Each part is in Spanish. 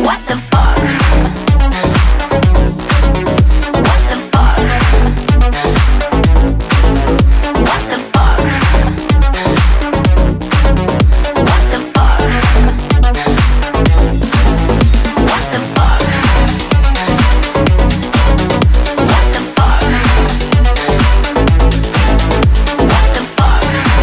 What the fuck? What the fuck? What the fuck? What the fuck? What the fuck? What the fuck? What the fuck?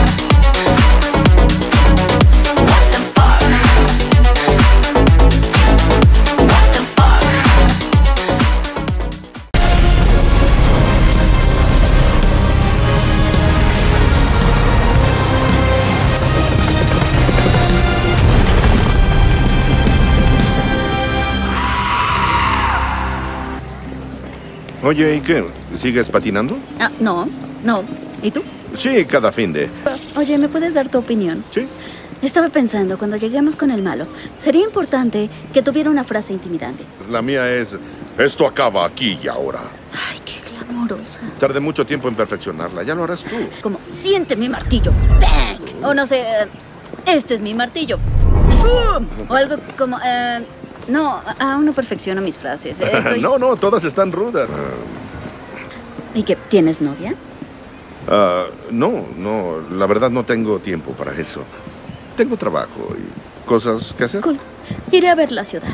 Oye, ¿y qué? ¿Sigues patinando? Ah, no. ¿Y tú? Sí, cada fin de... Oye, ¿me puedes dar tu opinión? Sí. Estaba pensando, cuando lleguemos con el malo, sería importante que tuviera una frase intimidante. La mía es... Esto acaba aquí y ahora. Ay, qué glamorosa. Tardé mucho tiempo en perfeccionarla. Ya lo harás tú. Como, siente mi martillo. ¡Bang! O no sé, este es mi martillo. ¡Bum! O algo como, no, aún no perfecciono mis frases. No, todas están rudas. ¿Y qué? ¿Tienes novia? No, la verdad no tengo tiempo para eso. Tengo trabajo y cosas que hacer. Cool. Iré a ver la ciudad.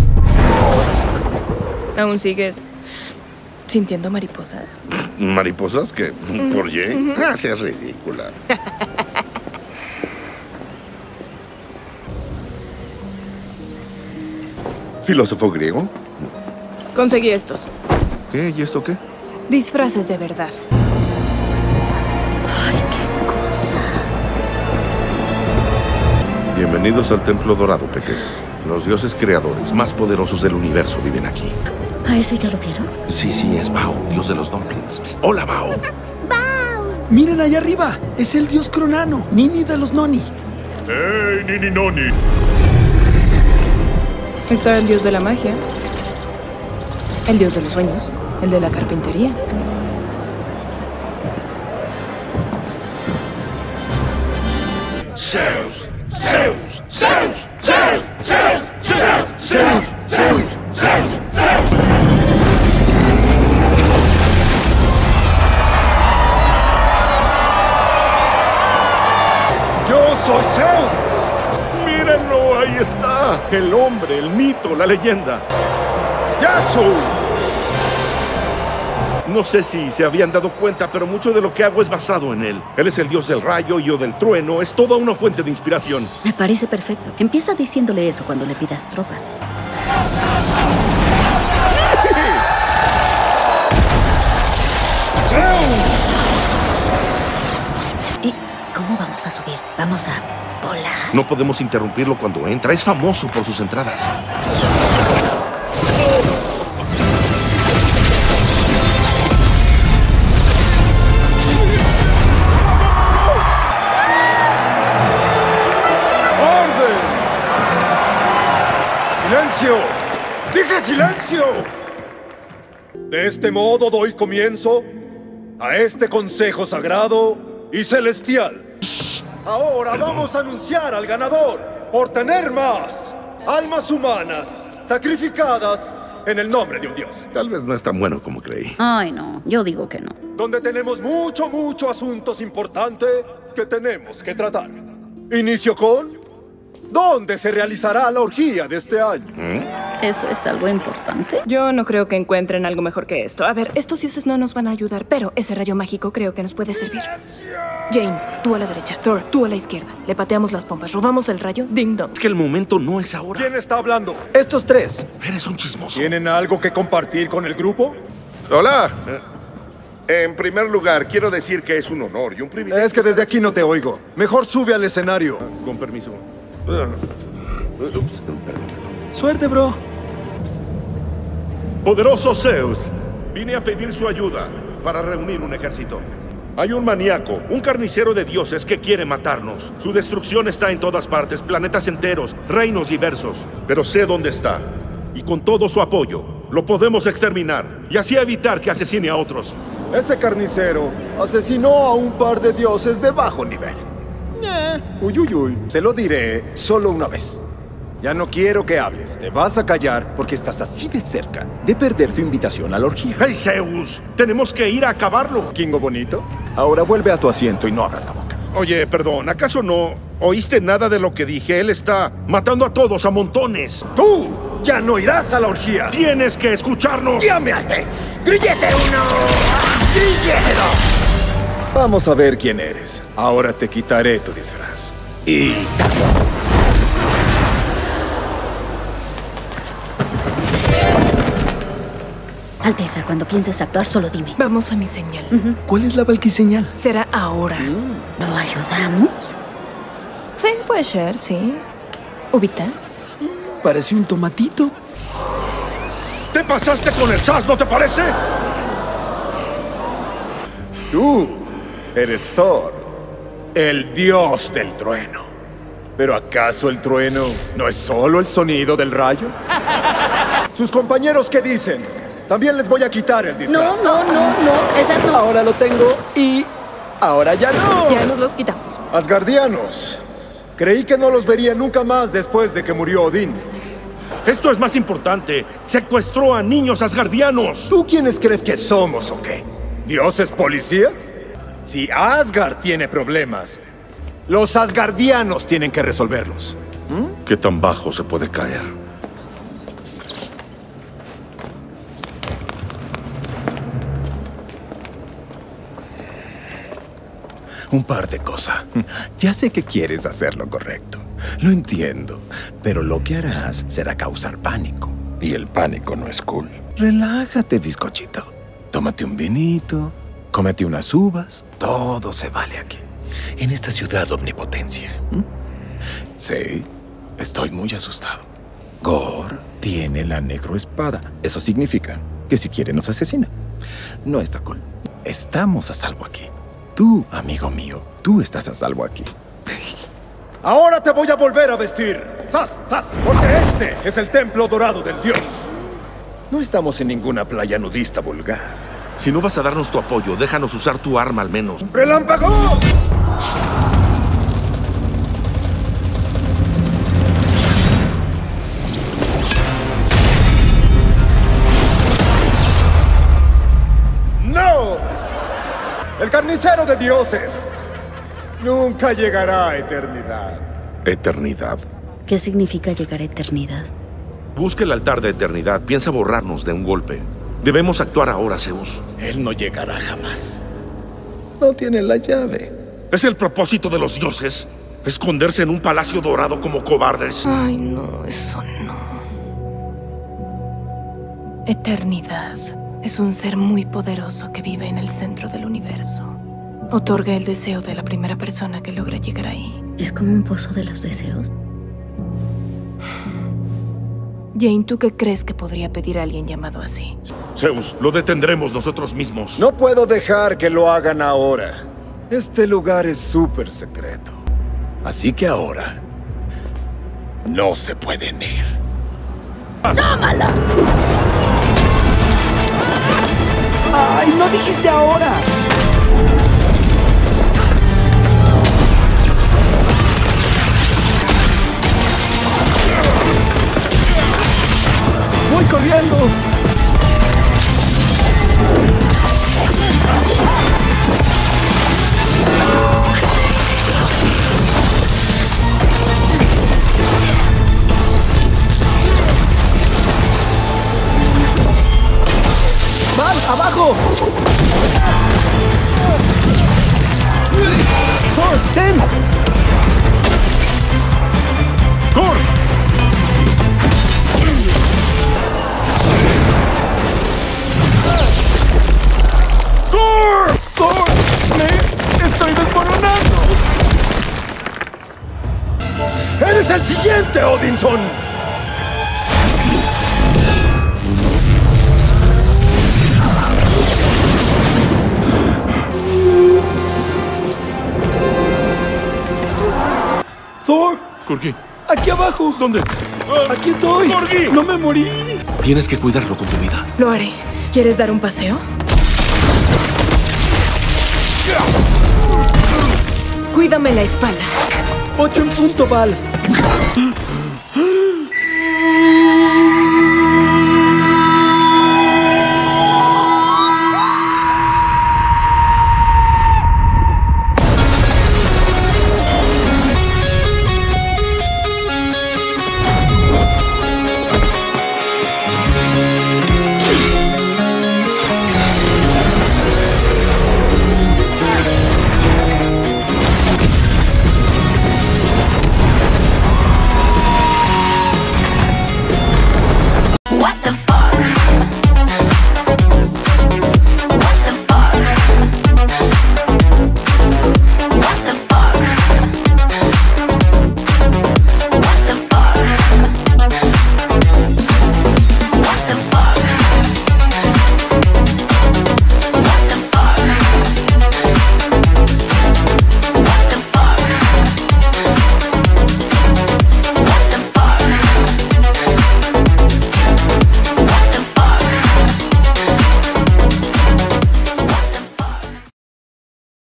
¿Aún sigues sintiendo mariposas? ¿Mariposas? ¿Qué? ¿Por Jane? Seas ridícula. ¿Filósofo griego? Conseguí estos. ¿Qué? ¿Y esto qué? Disfraces de verdad. Ay, qué cosa. Bienvenidos al Templo Dorado, peques. Los dioses creadores más poderosos del universo viven aquí. ¿A ese ya lo vieron? Sí, es Bao, dios de los dumplings. Psst, hola, Bao. ¡Miren allá arriba! Es el dios Cronano, Nini de los Noni. ¡Hey, Nini Noni! Está el dios de la magia, el dios de los sueños, el de la carpintería. Zeus, Zeus, Zeus, Zeus, Zeus, Zeus, Zeus, Zeus, Zeus, Zeus. ¡Yo soy Zeus! Mírenlo, ahí está. El hombre, el mito, la leyenda. ¡Yasu! No sé si se habían dado cuenta, pero mucho de lo que hago es basado en él. Él es el dios del rayo y yo del trueno. Es toda una fuente de inspiración. Me parece perfecto. Empieza diciéndole eso cuando le pidas tropas. ¿Y cómo vamos a subir? ¿Vamos a volar? No podemos interrumpirlo cuando entra. Es famoso por sus entradas. ¡Silencio! ¡Dije silencio! De este modo doy comienzo a este consejo sagrado y celestial. Ahora vamos a anunciar al ganador por tener más almas humanas sacrificadas en el nombre de un dios. Tal vez no es tan bueno como creí. Ay, no. Yo digo que no. Donde tenemos mucho asuntos importantes que tenemos que tratar. Inicio con... ¿Dónde se realizará la orgía de este año? ¿Eso es algo importante? Yo no creo que encuentren algo mejor que esto. A ver, estos dioses no nos van a ayudar, pero ese rayo mágico creo que nos puede servir. Jane, tú a la derecha. Thor, tú a la izquierda. Le pateamos las pompas, robamos el rayo, ding dong. Es que el momento no es ahora. ¿Quién está hablando? Estos tres. Eres un chismoso. ¿Tienen algo que compartir con el grupo? Hola. En primer lugar, quiero decir que es un honor y un privilegio. Es que desde aquí no te oigo. Mejor sube al escenario. Con permiso. Suerte, bro. Poderoso Zeus, vine a pedir su ayuda para reunir un ejército. Hay un maníaco, un carnicero de dioses que quiere matarnos. Su destrucción está en todas partes, planetas enteros, reinos diversos. Pero sé dónde está. Y con todo su apoyo, lo podemos exterminar y así evitar que asesine a otros. Ese carnicero asesinó a un par de dioses de bajo nivel. Uy, te lo diré solo una vez. Ya no quiero que hables. Te vas a callar porque estás así de cerca de perder tu invitación a la orgía. ¡Hey, Zeus! Tenemos que ir a acabarlo. Kingo bonito, ahora vuelve a tu asiento y no abras la boca. Oye, perdón, ¿acaso no oíste nada de lo que dije? Él está matando a todos a montones. ¡Tú ya no irás a la orgía! Tienes que escucharnos. ¡Ya me harté! ¡Grillete uno! ¡Grillete dos! Vamos a ver quién eres. Ahora te quitaré tu disfraz. Y ¡saco! Alteza, cuando pienses actuar, solo dime. Vamos a mi señal. ¿Cuál es la valquiseñal? Será ahora. ¿Lo ayudamos? Sí, puede ser, sí. Ubita. Parece un tomatito. ¿Te pasaste con el sas, no te parece? Tú eres Thor, el dios del trueno. ¿Pero acaso el trueno no es solo el sonido del rayo? ¿Sus compañeros qué dicen? También les voy a quitar el disfraz. No, esas no. Ahora lo tengo y ahora ya no. Ya nos los quitamos. Asgardianos. Creí que no los vería nunca más después de que murió Odín. Esto es más importante. Secuestró a niños asgardianos. ¿Tú quiénes crees que somos o qué? ¿Dioses policías? Si Asgard tiene problemas, los asgardianos tienen que resolverlos. ¿Qué tan bajo se puede caer? Un par de cosas. Ya sé que quieres hacer lo correcto. Lo entiendo. Pero lo que harás será causar pánico. Y el pánico no es cool. Relájate, bizcochito. Tómate un vinito. Cómete unas uvas. Todo se vale aquí. En esta ciudad omnipotencia. Sí, estoy muy asustado. Gore tiene la necroespada. Eso significa que si quiere nos asesina. No está cool. Estamos a salvo aquí. Tú, amigo mío, tú estás a salvo aquí. Ahora te voy a volver a vestir. ¡Sas, sas! Porque este es el templo dorado del dios. No estamos en ninguna playa nudista vulgar. Si no vas a darnos tu apoyo, déjanos usar tu arma al menos. ¡Relámpago! ¡No! ¡El carnicero de dioses! Nunca llegará a eternidad. ¿Eternidad? ¿Qué significa llegar a eternidad? Busca el altar de eternidad. Piensa borrarnos de un golpe. Debemos actuar ahora, Zeus. Él no llegará jamás. No tiene la llave. ¿Es el propósito de los dioses? ¿Esconderse en un palacio dorado como cobardes? Ay, no, eso no. Eternidad es un ser muy poderoso que vive en el centro del universo. Otorga el deseo de la primera persona que logra llegar ahí. ¿Es como un pozo de los deseos? Jane, ¿tú qué crees que podría pedir a alguien llamado así? Zeus, lo detendremos nosotros mismos. No puedo dejar que lo hagan ahora. Este lugar es súper secreto. Así que ahora no se pueden ir. ¡Tómala! ¡Ay, no dijiste ahora! ¡Voy corriendo! ¡Van, abajo! ¡Thor, ten! ¡Thor! ¡Thor! ¡Thor! ¡Me estoy desmoronando! ¡Eres el siguiente, Odinson! ¡Thor! Corgi, ¡Aquí abajo! ¿dónde? ¡Aquí estoy! ¡Corgi! ¡No me morí! Tienes que cuidarlo con tu vida. Lo haré. ¿Quieres dar un paseo? Cuídame la espalda. 8 en punto, Val. What the